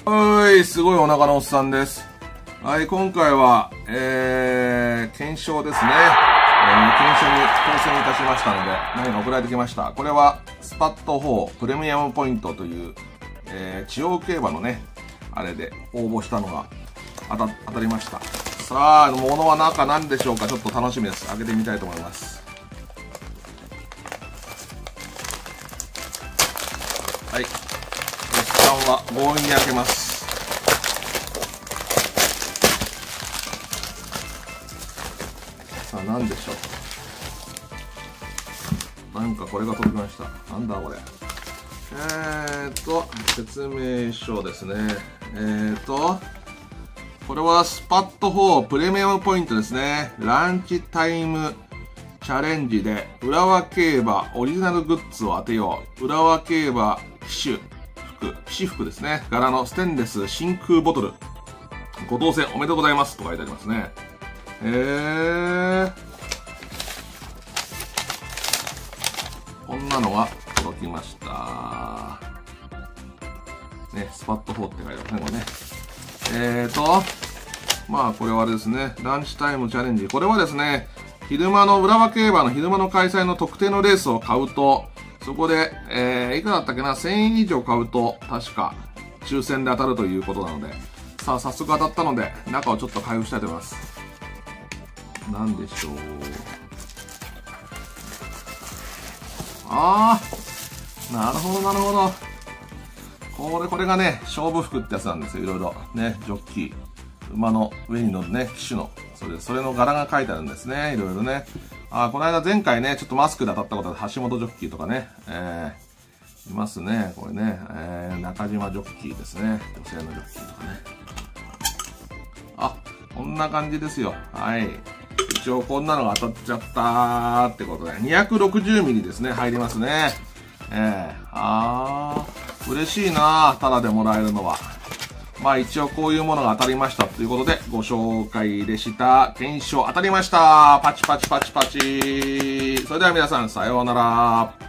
はい、すごいお腹のおっさんです。はい、今回は、検証ですね。検証に当選いたしましたので、何か送られてきました。これは、スパット4プレミアムポイントという、地方競馬のね、あれで応募したのが当たりました。さあ、物は中何でしょうか。ちょっと楽しみです。開けてみたいと思います。はい。おっさんは強引に開けます。さあ、何でしょう。なんかこれが届きました。なんだこれ。説明書ですね。これはスパット4プレミアムポイントですね。ランチタイムチャレンジで浦和競馬オリジナルグッズを当てよう。浦和競馬騎士服ですね。柄のステンレス真空ボトル。ご当選おめでとうございますと書いてありますね。こんなのが届きました。ね、スパット4って書いてあるね、これね。まあこれはあれですね、ランチタイムチャレンジ。これはですね、昼間の浦和競馬の昼間の開催の特定のレースを買うと、そこで、いくらだったっけな、1000円以上買うと、確か、抽選で当たるということなので、さあ、早速当たったので、中をちょっと開封したいと思います。なんでしょう。なるほど、なるほど。これがね、勝負服ってやつなんですよ、いろいろ。ね、ジョッキー。馬の上に乗るね、騎手の。それの柄が書いてあるんですね、いろいろね。この間前回ね、ちょっとマスクで当たったことある橋本ジョッキーとかね、いますね、これね、中島ジョッキーですね、女性のジョッキーとかね。こんな感じですよ。はい。一応こんなのが当たっちゃったーってことで、260ミリですね、入りますね。嬉しいなー、タダでもらえるのは。まあ一応こういうものが当たりましたということでご紹介でした。検証当たりました。パチパチパチパチ。それでは皆さんさようなら。